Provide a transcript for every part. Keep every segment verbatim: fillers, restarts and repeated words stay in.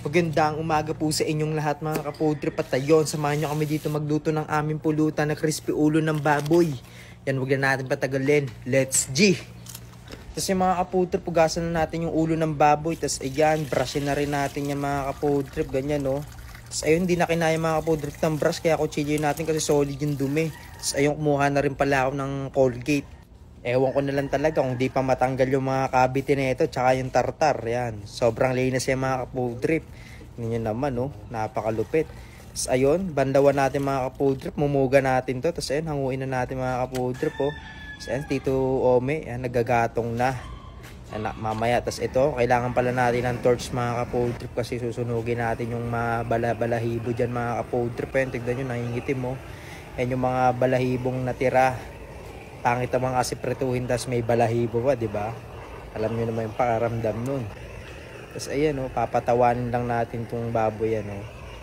Magandang umaga po sa inyong lahat mga ka-food trip at ayon, samahan nyo kami dito magluto ng aming pulutan na crispy ulo ng baboy. Yan, wag na natin patagalin. Let's G! Tapos yung mga ka-food trip, pugasan na natin yung ulo ng baboy. Tapos ayan, brushin na rin natin yung mga ka-food trip. Ganyan no. Tapos ayun, hindi na kinaya mga ka-food trip ng brush, kaya kutsilyo natin kasi solid yung dumi. Tapos ayun, kumuha na rin pala ako ng Colgate. Ewan ko na lang talaga kung di pa matanggal yung mga kabiti na ito tsaka yung tartar. Yan. Sobrang linis yung mga ka-food trip. Yun naman, no? Napakalupit. Tapos ayun, bandawan natin mga ka-food trip. Mumuga natin to. Tapos ayun, hanguin na natin mga ka-food trip, oh. Tapos ayun, Tito Ome, yan, nagagatong na. Yan, mamaya. Tapos ito, kailangan pala natin ng torch mga ka-food trip kasi susunugin natin yung mga bala-balahibo dyan mga ka-food trip. Ayun, tignan nyo, nangingitim, mo. Oh. Yan yung mga balahibong natira. Pangit naman kasi pretuhin tas may balahibo pa, di ba? Alam niyo naman yung pakaramdam nun. Tapos ayan, oh, papatawanin lang natin tong baboy yan, oh.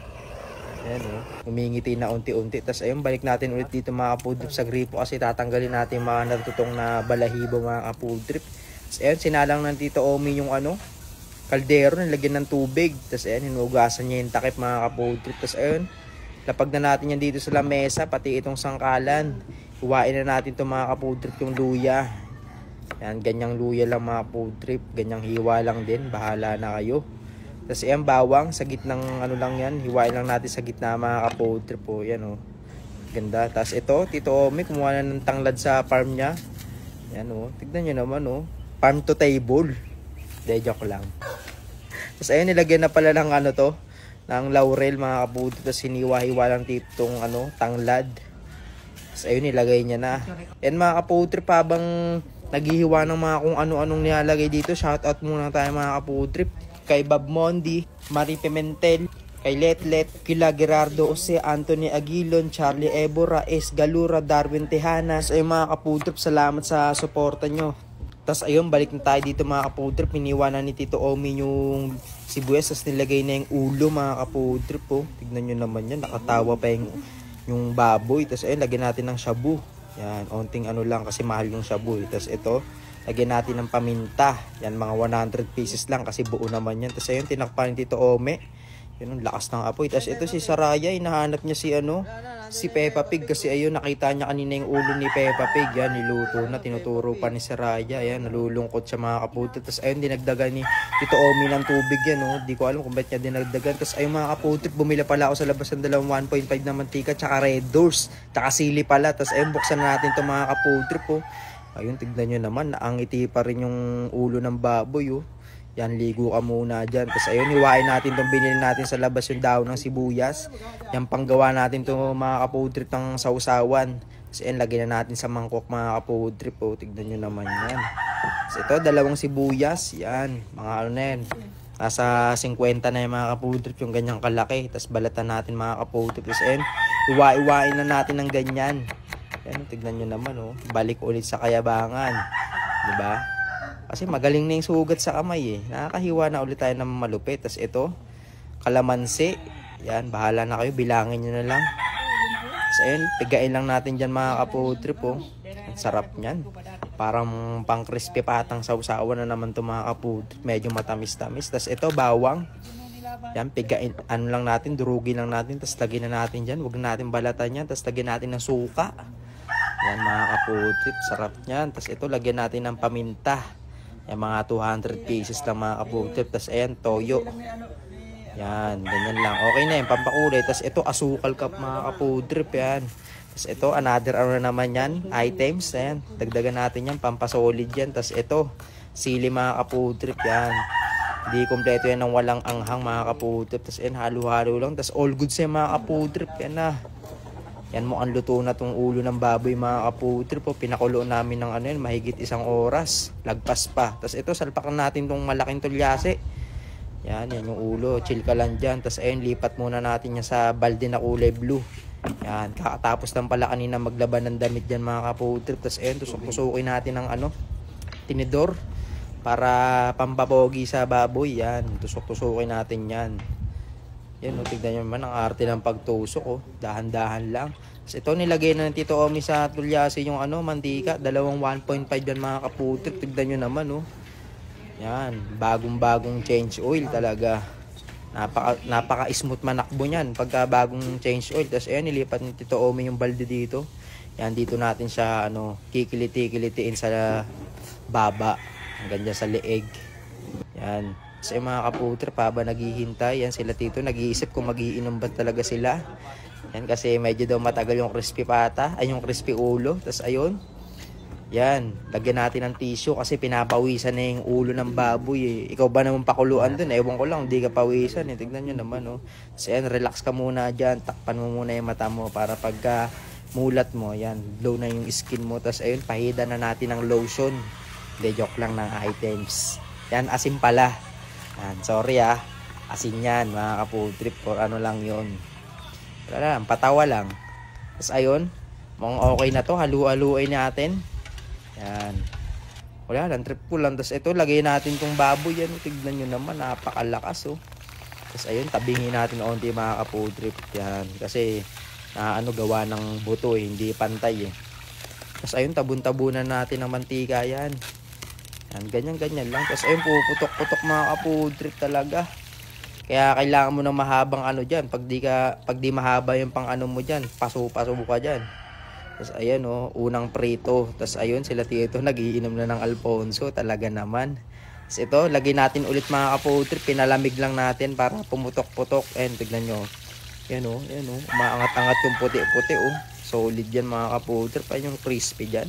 Ayan, oh, umingiti na unti-unti. Tapos ayun, balik natin ulit dito mga ka-food trip sa gripo kasi tatanggalin natin yung mga natutong na balahibo mga ka-food trip. Tapos ayun, sinalang ng Tito Omi yung ano, kaldero, nilagyan ng tubig. Tapos ayun, hinugasan niya yung takip mga ka-food trip. Tapos ayun, lapag na natin yan dito sa lamesa, pati itong sangkalan. Huwain na natin itong mga ka-food trip yung luya. Yan, ganyang luya lang mga food trip. Ganyang hiwa lang din. Bahala na kayo. Tapos yan, bawang. Sa gitnang ano lang yan. Hiwain lang natin sa gitna mga ka-food trip. O, yan o. Ganda. Tapos ito, Tito Omi, kumuha na ng tanglad sa farm niya. Yan o. Tignan nyo naman o. Farm to table. De, joke lang. Tapos ayun, nilagyan na pala ng ano to. Ng laurel mga ka-food trip. Tapos hiniwa-hiwa lang tipong ano, tanglad. Tapos ayun, nilagay niya na. Yan mga ka-food trip, habang naghihiwa ng mga kung ano-anong nilalagay dito, shoutout muna tayo mga ka-food trip. Kay Bob Mondi, Marie Pimentel, kay Letlet, Kila Gerardo Jose, Anthony Aguilon, Charlie Ebora, S. Galura, Darwin Tejanas. Ayun mga ka-food trip, salamat sa suporta nyo. Tapos ayun, balik na tayo dito mga ka-food trip. Iniwanan ni Tito Omi yung sibuyas, tapos nilagay na yung ulo mga ka-food trip. Oh. Tignan nyo naman yan, nakatawa pa yung yung baboy. Tapos ayun, lagyan natin ng shabu. Yan, onting ano lang kasi mahal yung shabu. Tapos ito, lagyan natin ng paminta. Yan, mga one hundred pieces lang kasi buo naman yan. Tapos ayun, tinakpan ni Tito Ome. Yun, ang lakas ng apoy. Tapos ito si Saraya, hinahanap niya si ano, si Peppa Pig. Kasi ayun, nakita niya kanina yung ulo ni Peppa Pig. Yan, niluto na, tinuturo pa ni Saraya. Yan, nalulungkot siya mga kaputo. Tapos ayun, dinagdagan ni Tito Omi ng tubig yan, oh. Di ko alam kung ba't niya dinagdagan. Tapos ayun mga kaputo, bumila pala ako sa labas ng dalawang one point five na mantika, tsaka Red Doors, tsaka sili pala. Tapos ayun, buksan natin itong mga kaputo, oh. Ayun, tignan nyo naman, naangiti pa rin yung ulo ng baboy, oh. Yan, ligo ka muna dyan. Tapos ayun, hiwain natin itong binili natin sa labas yung daon ng sibuyas. Yan, panggawa natin itong mga ka-food trip ng sausawan. Tapos ayun, lagyan na natin sa mangkok mga ka-food trip. Oh, tignan nyo naman yan. Tapos ito, dalawang sibuyas. Yan, mga ano na yan. Nasa fifty na yung mga ka-food trip, yung ganyang kalaki. Tapos balatan natin mga ka-food trip. Tapos ayun, hiwa-hiwain na natin ng ganyan. Yan, tignan nyo naman, oh. Balik ulit sa kayabangan. Diba? Kasi magaling na yung sugat sa kamay eh. Nakakahiwa na ulit tayo ng malupit. Tapos ito, kalamansi. Yan, bahala na kayo. Bilangin nyo na lang. Tapos ayun, pigain lang natin dyan mga ka-food trip, oh. Ang sarap nyan. Parang pang crispy patang sausawan na naman ito mga ka-food trip. Medyo matamis-tamis. Tapos ito, bawang. Yan, pigain. Ano lang natin, durugin lang natin. Tapos lagyan na natin dyan. Huwag natin balatan yan. Tapos lagyan natin ng suka. Yan mga ka-food trip. Sarap nyan. Tapos ito, lagyan natin ng paminta. Yan, mga two hundred pieces lang mga ka-food trip. Tapos ayan, toyo. Yan, ganyan lang. Okay na yan, pampakulay. Tapos ito, asukal cup mga ka-food trip. Yan. Tapos ito, another ano na naman yan, items. Ayan, dagdagan natin yan, pampasolid yan. Tapos ito, sili mga ka-food trip. Yan. Hindi kompleto yan ng walang anghang mga ka-food trip. Tapos ayan, halo-halo lang. Tapos all goods yan mga ka-food trip. Yan na. Yan mo ang luto na tong ulo ng baboy mga ka-food trip. Pinakulo namin ng ano yan, mahigit isang oras. Lagpas pa. Tapos ito, salpakan natin tong malaking tulyase. Yan, yan yung ulo. Chill ka lang dyan. Tapos ayun, lipat muna natin yan sa balde na kulay blue. Yan, kakatapos lang pala kanina maglaban ng damit dyan mga ka-food trip. Tapos ayun, tusok-tusukin natin ng ano, tinidor. Para pampapogi sa baboy. Yan, tusok-tusukin natin yan. Yan, no, tignan nyo naman ang arte ng pagtusok, oh. Dahan-dahan lang. Tapos ito, nilagay na ng Tito Omi sa tulyase yung ano, mantika. Dalawang one point five yan mga kaputik. Tignan nyo naman, oh. Yan, bagong-bagong change oil talaga. Napaka, napaka-smooth manakbo niyan pagka bagong change oil. Tapos ayan, nilipat ni Tito Omi yung balde dito. Yan, dito natin siya ano, kikiliti-kilitiin sa baba. Hanggang dyan sa leeg. Yan. Kasi mga kaputrip, haba naghihintay. Yan sila Tito, nag-iisip kung magiinom ba talaga sila. Yan, kasi medyo daw matagal yung crispy pata. Ay, yung crispy ulo. Tapos ayun. Yan, lagyan natin ng tissue kasi pinapawisan na yung ulo ng baboy eh. Ikaw ba naman pakuluan dun? Ewan ko lang, hindi ka pawisan eh. Tignan nyo naman oh. So yan, relax ka muna dyan. Takpan mo muna yung mata mo para pagka mulat mo, yan, glow na yung skin mo. Tapos ayun, pahida na natin ng lotion. Hindi, joke lang ng items. Yan, asin pala. Yan, sorry ah. Asin yan, mga kaputrip. Or ano lang yun. Wala lang, patawa lang. Tapos ayun, mukhang okay na to. Halu-haluin natin. Yan. Wala lang, trip ko lang. Tapos ito, lagay natin tong baboy. Yan, tignan nyo naman, napakalakas oh. Tapos ayun, tabingin natin onti mga kaputrip. Yan, kasi na ano, gawa ng buto eh, hindi pantay eh. Tapos ayun, tabun-tabunan natin ng mantika yan. Yan, ganyan-ganyan lang. Tapos ayun, puputok-putok mga kaputrip talaga. Kaya kailangan mo ng mahabang ano dyan. Pag di, ka, pag di mahaba yung pang ano mo dyan, paso-paso ka dyan. Tapos ayan oh, unang prito. Tapos ayun, sila Tito nagiinom na ng Alfonso. Talaga naman. Tapos ito, lagay natin ulit mga kaputrip. Pinalamig lang natin para pumutok-putok. Ayan, tignan nyo. Ayan oh, ayan oh. Umaangat-angat yung puti-puti oh. Solid yan mga kaputrip. Ayan yung crispy dyan.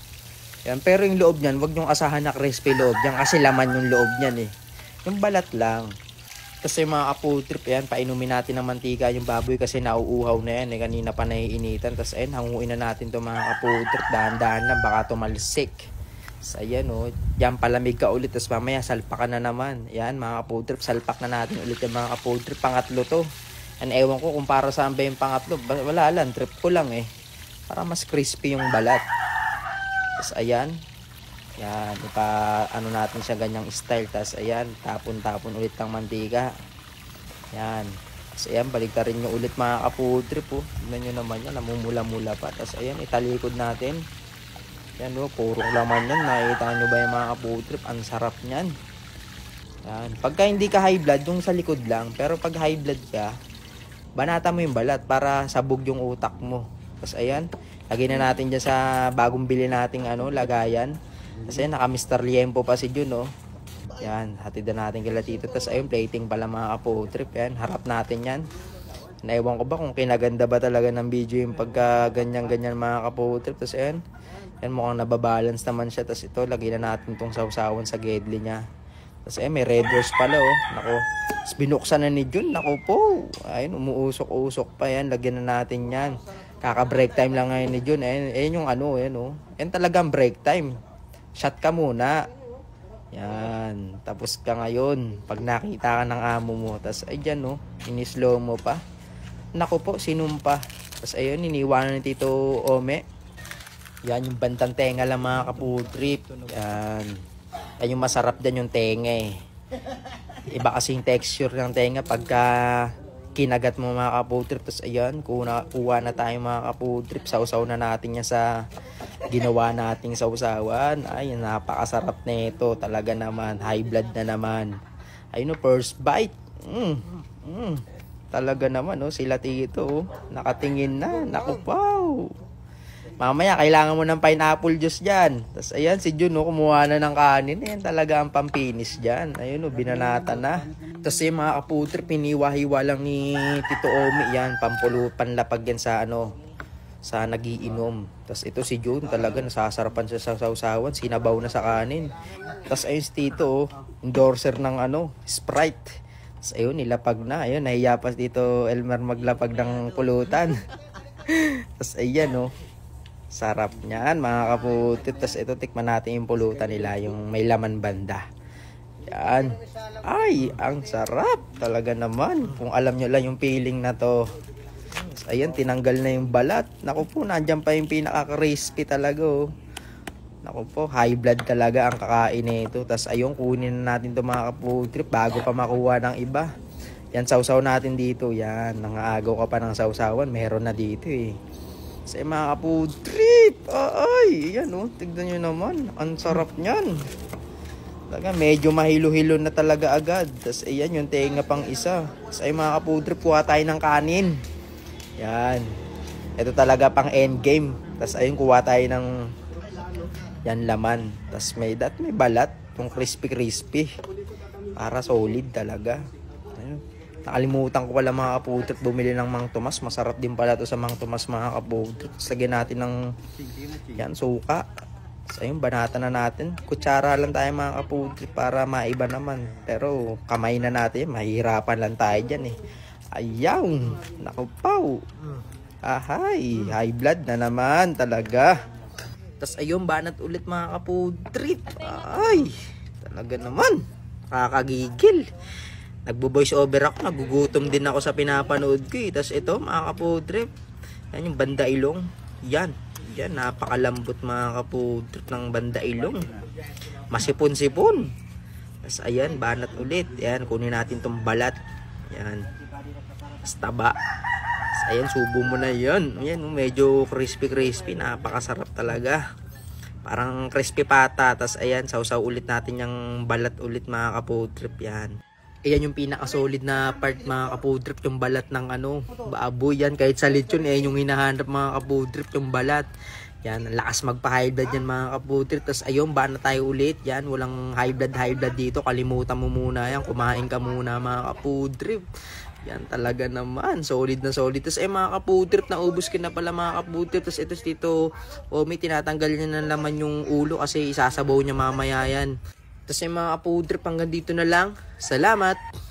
Ayan, pero yung loob nyan, wag nyong asahan na crispy loob dyan. Kasi laman yung loob nyan eh. Yung balat lang. Kasi mga kaputrip, yan, painumin natin ng mantika yung baboy kasi nauuhaw na yan. Eh, kanina pa naiinitan. Tapos ayun, hanguin na natin to mga kaputrip. Dahan-dahan lang, baka tumalsik. So ayan o, oh, yan palamig ka ulit. Tapos mamaya salpakan na naman. Yan mga kaputrip, salpak na natin ulit yung mga kaputrip. Pangatlo to. And ewan ko kung para saan ba yung pangatlo. Wala lang, trip ko lang eh. Para mas crispy yung balat. Tapos ayan. Yan, ipa ano natin siya ganyang style. Tapos ayan, tapon-tapon ulit ng mantika. Yan. Tapos ayan, baligtarin nyo ulit mga kaputrip oh. Tignan nyo naman yan, namumula-mula pa. Tapos ayan, italikod natin. Yan oh, purong laman yan. Nakita nyo ba yung mga kaputrip? Ang sarap nyan. Yan. Pagka hindi ka high blood, yung sa likod lang. Pero pag high blood ka, banata mo yung balat para sabog yung utak mo. Tapos ayan, lagay na natin dyan sa bagong bili nating ano, lagayan. Kasi naka Mister Liempo pa si Jun oh. Yan, hatid na natin kila Tito. Tapos ayun, plating pala mga kaputrip. Yan, harap natin yan. Naiwan ko ba kung kinaganda ba talaga ng video yung pagka ganyan-ganyan mga kaputrip. Tapos ayun, yan mukhang nababalance naman siya. Tapos ito, lagay na natin itong sausawan sa gedli niya. Tapos ayun, may red rose pala oh. Nako, tapos binuksan na ni Jun. Nako po, ayun, umuusok-usok pa yan. Lagyan na natin yan. Kaka-break time lang ngayon ni Jun. Ayun, ayun yung ano, ayun oh. Yan talagang break time. Shot ka muna. Yan. Tapos ka ngayon. Pag nakita ka ng amo mo. Tapos ay dyan no. Inislow mo pa. Naku po. Sinumpa. Tapos ayun. Iniwanan ni Tito Ome. Yan. Yung bantang tenga lang mga kaputrip. Yan. Yan yung masarap dyan yung tenga eh. Iba kasing texture ng tenga pagka kinagat mo mga kaputrip. Tapos ayan. Kuha, kuha na tayo mga kaputrip. Sausaw na natin yan sa ginawa nating sausawan. Ay, napakasarap na ito. Talaga naman. High blood na naman. Ayun o, first bite. Mm, mm. Talaga naman, oh, sila Tito. Oh. Nakatingin na. Naku, wow. Mamaya, kailangan mo ng pineapple juice dyan. Tapos, ayan, si Jun, oh, kumuha na ng kanin. Ayan, talaga ang pampinis dyan. Ayun, oh, binanata na. Tapos, yung mga kaputrip, piniwa-hiwa lang ni Tito Omi. Yan, pampulo, panlapag yan sa, ano, sa nagiinom. Tapos ito si Jun talaga nasasarapan siya sa sausawan, sinabaw na sa kanin. Tapos ayun si Tito oh, endorser ng ano, Sprite. Tapos ayun, nilapag na. Ayun, nahiya pa dito Elmer maglapag ng pulutan. Tapos ayan oh, sarap niyan mga kaputit. Tapos ito, tikman natin yung pulutan nila, yung may laman banda. Yan. Ay, ang sarap talaga naman. Kung alam nyo lang yung feeling na to. Ayan, tinanggal na yung balat. Naku po, nandyan pa yung pinaka-crispy talaga oh. Naku po, high blood talaga ang kakain nito. Tapos ayun, kunin na natin ito mga kaputrip bago pa makuha ng iba. Yan, sausaw natin dito. Yan, nangaagaw ka pa ng sausawan. Meron na dito eh. Sa mga kaputrip. Ay, yan oh, tignan nyo naman. Ang sarap nyan. Talaga, medyo mahilo-hilo na talaga agad. Tapos ayan, yung tenga pang isa. Tapos ay mga kapudrip, kuha tayo ng kanin. Yan. Ito talaga pang endgame. Tapos ayun, kuha tayo ng yan laman. Tapos may dat, may balat. Yung crispy-crispy. Para solid talaga. Ayun. Nakalimutan ko pala mga kapudrip bumili ng Mang Tomas. Masarap din pala to sa Mang Tomas mga kapudrip. Tapos lagyan natin ng yan, suka. So ayun, banata na natin. Kutsara lang tayo mga kapudrip para maiba naman. Pero kamay na natin, mahirapan lang tayo dyan eh. Ayaw, nakupaw. Ahay, high blood na naman talaga. Tapos ayun, banat ulit mga kapudrip. Ay, talaga naman, kakagigil. Nagbo-voice over ako, nagugutom din ako sa pinapanood ko eh. Tapos ito mga kapudrip, yan yung banda ilong. Yan. Yan, napakalambot mga kapudrip ng banda ilong. Masipon-sipon. Tapos ayan, banat ulit. Yan, kunin natin tong balat. Yan. Tapos taba. Tapos ayan, subo mo na yan. Yan, medyo crispy-crispy. Napakasarap talaga. Parang crispy pata. Tapos ayan, sausaw ulit natin yung balat ulit mga kapudrip. Yan. Ayan yung pinaka-solid na part mga kapudrip, yung balat ng ano, baboy yan. Kahit sa lechon, eh, yung hinahanap mga kapudrip, yung balat. Yan, lakas magpa-high blood yan mga kapudrip. Tapos ayun, ba na tayo ulit. Yan, walang high blood, high blood dito. Kalimutan mo muna yan. Kumain ka muna mga kapudrip. Yan talaga naman, solid na solid. Tapos eh mga kapudrip, naubos ko na pala mga kapudrip. Tapos ito dito, oh, may tinatanggal niya ng laman yung ulo kasi isasabaw niya mamaya yan. Tapos yung mga kapudrip, hanggang dito na lang. Salamat!